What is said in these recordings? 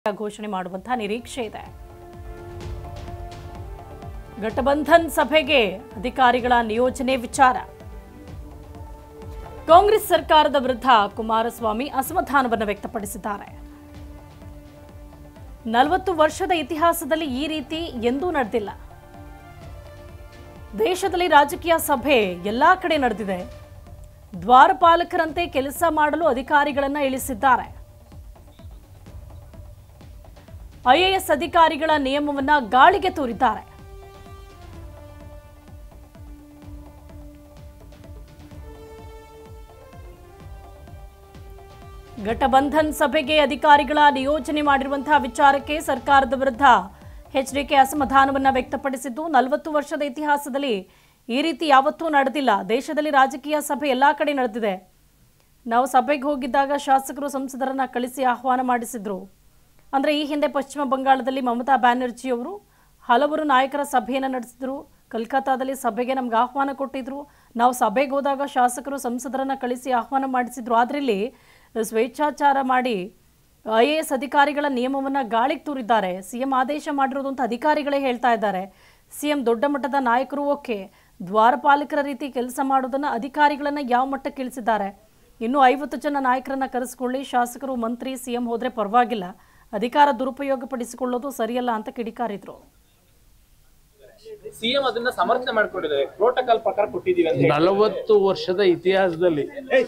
ಘೋಷಣೆ ಮಾಡುವಂತ ನಿರೀಕ್ಷೆ ಇದೆ. ಗಠಬಂಧನ್ ಸಭೆಗೆ ಅಧಿಕಾರಿಗಳ ನಿಯೋಜನೆ ವಿಚಾರ. ಕಾಂಗ್ರೆಸ್ ಸರ್ಕಾರದ ವಿರುದ್ಧ ಕುಮಾರಸ್ವಾಮಿ ಅಸಮಾಧಾನವನ್ನು ವ್ಯಕ್ತಪಡಿಸಿದ್ದಾರೆ. 40 ವರ್ಷದ ಇತಿಹಾಸದಲ್ಲಿ ಈ ರೀತಿ ಎಂದೂ ನಡೆದಿಲ್ಲ. ದೇಶದಲ್ಲಿ ರಾಜಕೀಯ ಸಭೆ ಎಲ್ಲಾ ಕಡೆ ನಡೆದಿದೆ. ದ್ವಾರಪಾಲಕರಂತೆ ಕೆಲಸ ಮಾಡಲು ಅಧಿಕಾರಿಗಳನ್ನ ಇಳಿಸಿದ್ದಾರೆ. ಐಎಎಸ್ ಅಧಿಕಾರಿಗಳ ನಿಯಮವನ್ನ ಗಾಳಿಗೆ ತೂರಿದ್ದಾರೆ. ಗಠಬಂಧನ್ ಸಭೆಗೆ ಅಧಿಕಾರಿಗಳ ನಿಯೋಜನೆ ಮಾಡಿರುವಂತಹ ವಿಚಾರಕ್ಕೆ ಸರ್ಕಾರದ ವಿರುದ್ಧ ಎಚ್ಡಿಕೆ ಅಸಮಾಧಾನವನ್ನ ವ್ಯಕ್ತಪಡಿಸಿದ್ದು, 40 ವರ್ಷದ ಇತಿಹಾಸದಲ್ಲಿ ಈ ರೀತಿ ಯಾವತ್ತೂ ನಡೆದಿಲ್ಲ. ದೇಶದಲ್ಲಿ ರಾಜಕೀಯ ಸಭೆ ಎಲ್ಲಾ ಕಡೆ ನಡೆದಿದೆ. ನಾವು ಸಭೆಗೆ ಹೋಗಿದ್ದಾಗ ಶಾಸಕರು ಸಂಸದರನ್ನ ಕಳಿಸಿ ಆಹ್ವಾನ ಮಾಡಿಸಿದ್ರು. ಅಂದ್ರೆ ಈ ಹಿಂದೆ ಪಶ್ಚಿಮ ಬಂಗಾಳದಲ್ಲಿ ಮಮತಾ ಬ್ಯಾನರ್ಜಿ ಅವರು ಹಲವರು ನಾಯಕರ ಸಭೆಯನ್ನು ನಡೆಸಿದ್ರು. ಕಲ್ಕತ್ತಾದಲ್ಲಿ ಸಭೆಗೆ ನಮ್ಗೆ ಆಹ್ವಾನ ಕೊಟ್ಟಿದ್ರು. ನಾವು ಸಭೆಗೆ ಹೋದಾಗ ಶಾಸಕರು ಸಂಸದರನ್ನ ಕಳಿಸಿ ಆಹ್ವಾನ ಮಾಡಿಸಿದ್ರು. ಆದ್ರೆ ಇಲ್ಲಿ ಸ್ವೇಚ್ಛಾಚಾರ ಮಾಡಿ ಐಎಎಸ್ ಅಧಿಕಾರಿಗಳ ನಿಯಮವನ್ನ ಗಾಳಿಗೆ ತೂರಿದ್ದಾರೆ. ಸಿಎಂ ಆದೇಶ ಮಾಡಿರೋದು ಅಂತ ಅಧಿಕಾರಿಗಳೇ ಹೇಳ್ತಾ ಇದ್ದಾರೆ. ಸಿಎಂ ದೊಡ್ಡ ಮಟ್ಟದ ನಾಯಕರು ಓಕೆ, ದ್ವಾರಪಾಲಕರ ರೀತಿ ಕೆಲಸ ಮಾಡೋದನ್ನ ಅಧಿಕಾರಿಗಳನ್ನ ಯಾವ ಮಟ್ಟಕ್ಕೆ ಇಳಿಸಿದ್ದಾರೆ. ಇನ್ನು 50 ಜನ ನಾಯಕರನ್ನ ಕರೆಸಿಕೊಳ್ಳಿ, ಶಾಸಕರು ಮಂತ್ರಿ ಸಿಎಂ ಹೋದ್ರೆ ಪರವಾಗಿಲ್ಲ, ಅಧಿಕಾರ ದುರುಪಯೋಗ ಪಡಿಸಿಕೊಳ್ಳೋದು ಸರಿಯಲ್ಲ ಅಂತ ಕಿಡಿಕಾರಿದ್ರು. ಸಿಎಂ ಅದನ್ನ ಸಮರ್ಥನೆ ಮಾಡಿಕೊಂಡಿದ್ದಾರೆ. ಪ್ರೋಟೋಕಾಲ್ ಪ್ರಕಾರ ಕೊಟ್ಟಿದ್ದೀವಿ ಅಂತ 40 ವರ್ಷದ ಇತಿಹಾಸದಲ್ಲಿ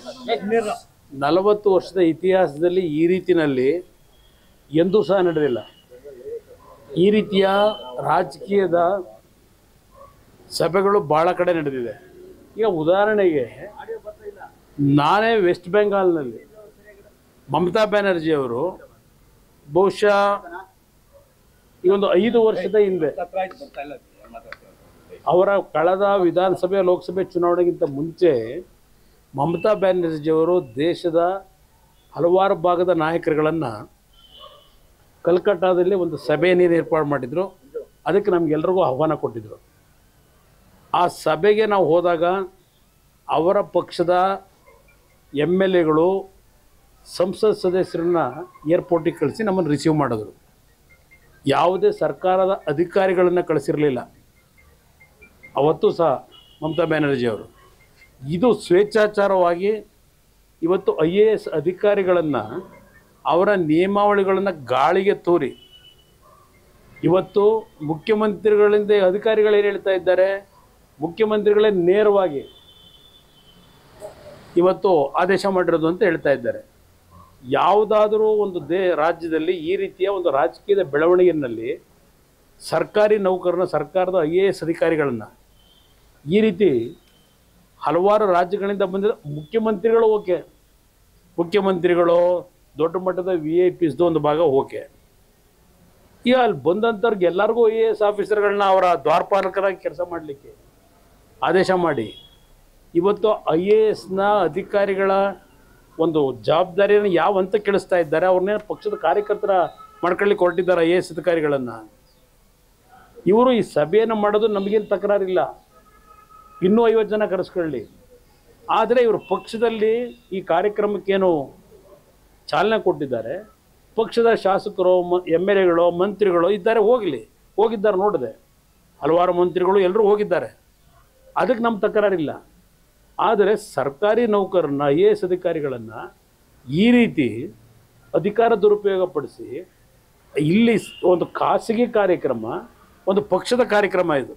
40 ವರ್ಷದ ಇತಿಹಾಸದಲ್ಲಿ ಈ ರೀತಿನಲ್ಲಿ ಎಂದೂ ಸಹ ನಡೆದಿಲ್ಲ. ಈ ರೀತಿಯ ರಾಜಕೀಯದ ಸಭೆಗಳು ಬಹಳ ಕಡೆ ನಡೆದಿದೆ. ಈಗ ಉದಾಹರಣೆಗೆ ನಾನೇ ವೆಸ್ಟ್ ಬೆಂಗಾಲ್ನಲ್ಲಿ ಮಮತಾ ಬ್ಯಾನರ್ಜಿ ಅವರು ಬಹುಶಃ ಈ ಒಂದು 5 ವರ್ಷದ ಹಿಂದೆ ಅವರ ಕಳೆದ ವಿಧಾನಸಭೆ ಲೋಕಸಭೆ ಚುನಾವಣೆಗಿಂತ ಮುಂಚೆ ಮಮತಾ ಬ್ಯಾನರ್ಜಿಯವರು ದೇಶದ ಹಲವಾರು ಭಾಗದ ನಾಯಕರುಗಳನ್ನು ಕಲ್ಕಟ್ಟಾದಲ್ಲಿ ಒಂದು ಸಭೆಯನ್ನು ಏರ್ಪಾಡು ಮಾಡಿದರು. ಅದಕ್ಕೆ ನಮಗೆಲ್ಲರಿಗೂ ಆಹ್ವಾನ ಕೊಟ್ಟಿದ್ದರು. ಆ ಸಭೆಗೆ ನಾವು ಹೋದಾಗ ಅವರ ಪಕ್ಷದ MLAಗಳು ಸಂಸತ್ ಸದಸ್ಯರನ್ನ ಏರ್ಪೋರ್ಟಿಗೆ ಕಳಿಸಿ ನಮ್ಮನ್ನು ರಿಸೀವ್ ಮಾಡಿದ್ರು. ಯಾವುದೇ ಸರ್ಕಾರದ ಅಧಿಕಾರಿಗಳನ್ನು ಕಳಿಸಿರಲಿಲ್ಲ ಅವತ್ತು ಸಹ ಮಮತಾ ಬ್ಯಾನರ್ಜಿಯವರು. ಇದು ಸ್ವೇಚ್ಛಾಚಾರವಾಗಿ ಇವತ್ತು IAS ಅಧಿಕಾರಿಗಳನ್ನು ಅವರ ನಿಯಮಾವಳಿಗಳನ್ನು ಗಾಳಿಗೆ ತೂರಿ ಇವತ್ತು ಮುಖ್ಯಮಂತ್ರಿಗಳಿಂದ ಅಧಿಕಾರಿಗಳು ಏನು ಹೇಳ್ತಾ ಇದ್ದಾರೆ, ಮುಖ್ಯಮಂತ್ರಿಗಳೇ ನೇರವಾಗಿ ಇವತ್ತು ಆದೇಶ ಮಾಡಿರೋದು ಅಂತ ಹೇಳ್ತಾ ಇದ್ದಾರೆ. ಯಾವುದಾದರೂ ಒಂದು ರಾಜ್ಯದಲ್ಲಿ ಈ ರೀತಿಯ ಒಂದು ರಾಜಕೀಯದ ಬೆಳವಣಿಗೆಯಲ್ಲಿ ಸರ್ಕಾರಿ ನೌಕರನ, ಸರ್ಕಾರದ IAS ಅಧಿಕಾರಿಗಳನ್ನು ಈ ರೀತಿ ಹಲವಾರು ರಾಜ್ಯಗಳಿಂದ ಬಂದಿರೋ ಮುಖ್ಯಮಂತ್ರಿಗಳು ಓಕೆ, ಮುಖ್ಯಮಂತ್ರಿಗಳು ದೊಡ್ಡ ಮಟ್ಟದ VIPಸ್ದು ಒಂದು ಭಾಗ ಓಕೆ. ಈಗ ಅಲ್ಲಿ ಬಂದಂಥವ್ರಿಗೆ ಎಲ್ಲರಿಗೂ IAS ಆಫೀಸರ್ಗಳನ್ನ ಅವರ ದ್ವಾರಪಾಲಕರಾಗಿ ಕೆಲಸ ಮಾಡಲಿಕ್ಕೆ ಆದೇಶ ಮಾಡಿ ಇವತ್ತು IASನ ಅಧಿಕಾರಿಗಳ ಒಂದು ಜವಾಬ್ದಾರಿಯನ್ನು ಯಾವ ಹಂತ ಕೆಳಿಸ್ತಾ ಇದ್ದಾರೆ. ಅವ್ರನ್ನೇ ಪಕ್ಷದ ಕಾರ್ಯಕರ್ತರ ಮಾಡ್ಕೊಳ್ಳಿಕ್ಕೆ ಹೊರಟಿದ್ದಾರೆ IAS ಅಧಿಕಾರಿಗಳನ್ನು. ಇವರು ಈ ಸಭೆಯನ್ನು ಮಾಡೋದು ನಮಗೇನು ತಕರಾರಿಲ್ಲ, ಇನ್ನೂ 50 ಜನ ಕರೆಸ್ಕೊಳ್ಳಿ. ಆದರೆ ಇವರು ಪಕ್ಷದಲ್ಲಿ ಈ ಕಾರ್ಯಕ್ರಮಕ್ಕೇನು ಚಾಲನೆ ಕೊಟ್ಟಿದ್ದಾರೆ, ಪಕ್ಷದ ಶಾಸಕರು MLAಗಳು ಮಂತ್ರಿಗಳು ಇದ್ದಾರೆ, ಹೋಗಿದ್ದಾರೆ ನೋಡಿದೆ. ಹಲವಾರು ಮಂತ್ರಿಗಳು ಎಲ್ಲರೂ ಹೋಗಿದ್ದಾರೆ, ಅದಕ್ಕೆ ನಮ್ಮ ತಕರಾರಿಲ್ಲ. ಆದರೆ ಸರ್ಕಾರಿ ನೌಕರನ್ನ IAS ಅಧಿಕಾರಿಗಳನ್ನು ಈ ರೀತಿ ಅಧಿಕಾರ ದುರುಪಯೋಗಪಡಿಸಿ ಇಲ್ಲಿ ಒಂದು ಖಾಸಗಿ ಕಾರ್ಯಕ್ರಮ, ಒಂದು ಪಕ್ಷದ ಕಾರ್ಯಕ್ರಮ, ಇದು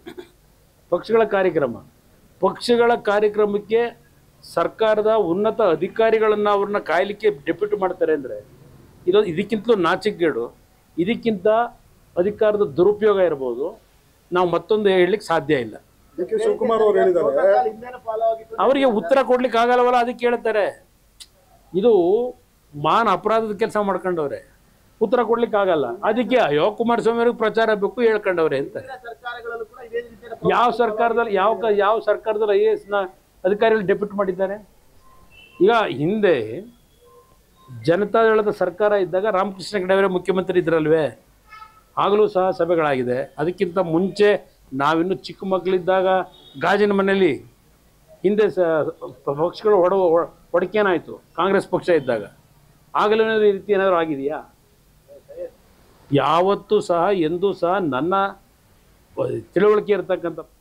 ಪಕ್ಷಗಳ ಕಾರ್ಯಕ್ರಮಕ್ಕೆ ಸರ್ಕಾರದ ಉನ್ನತ ಅಧಿಕಾರಿಗಳನ್ನು ಅವ್ರನ್ನ ಕಾಯಲಿಕ್ಕೆ ಡೆಪ್ಯೂಟಿ ಮಾಡ್ತಾರೆ ಅಂದರೆ ಇದಕ್ಕಿಂತಲೂ ನಾಚಿಕೆಗೇಡು, ಇದಕ್ಕಿಂತ ಅಧಿಕಾರದ ದುರುಪಯೋಗ ಇರ್ಬೋದು. ನಾವು ಮತ್ತೊಂದು ಹೇಳಲಿಕ್ಕೆ ಸಾಧ್ಯ ಇಲ್ಲ. ಶಿವಕುಮಾರ್ ಅವರು ಹೇಳಿದ್ದಾರೆ ಅವರಿಗೆ ಉತ್ತರ ಕೊಡ್ಲಿಕ್ಕೆ ಆಗಲ್ಲವಲ್ಲ, ಅದಕ್ಕೆ ಹೇಳ್ತಾರೆ. ಇದು ಅಪರಾಧದ ಕೆಲಸ ಮಾಡ್ಕೊಂಡವ್ರೆ, ಉತ್ತರ ಕೊಡ್ಲಿಕ್ಕೆ ಆಗಲ್ಲ. ಅದಕ್ಕೆ ಅಯ್ಯೋ ಕುಮಾರಸ್ವಾಮಿ ಅವ್ರಿಗೆ ಪ್ರಚಾರ ಬೇಕು ಹೇಳ್ಕೊಂಡವ್ರೆ ಅಂತ. ಯಾವ ಸರ್ಕಾರದಲ್ಲಿ IASನ ಅಧಿಕಾರಿಗಳು ಡೆಪ್ಯೂಟ್ ಮಾಡಿದ್ದಾರೆ? ಈಗ ಹಿಂದೆ ಜನತಾದಳದ ಸರ್ಕಾರ ಇದ್ದಾಗ ರಾಮಕೃಷ್ಣ ಹೆಗಡೆ ಮುಖ್ಯಮಂತ್ರಿ ಇದ್ರಲ್ವೇ, ಆಗಲೂ ಸಹ ಸಭೆಗಳಾಗಿದೆ. ಅದಕ್ಕಿಂತ ಮುಂಚೆ ನಾವಿನ್ನೂ ಚಿಕ್ಕ ಮಕ್ಕಳಿದ್ದಾಗ ಗಾಜಿನ ಮನೆಯಲ್ಲಿ ಹಿಂದೆ ಪಕ್ಷಗಳು ಒಡಕೇನಾಯಿತು ಕಾಂಗ್ರೆಸ್ ಪಕ್ಷ ಇದ್ದಾಗ, ಆಗಲೂ ಈ ರೀತಿ ಏನಾದರೂ ಆಗಿದೆಯಾ? ಯಾವತ್ತೂ ಸಹ ಎಂದೂ ಸಹ ನನ್ನ ತಿಳುವಳಿಕೆ ಇರತಕ್ಕಂಥ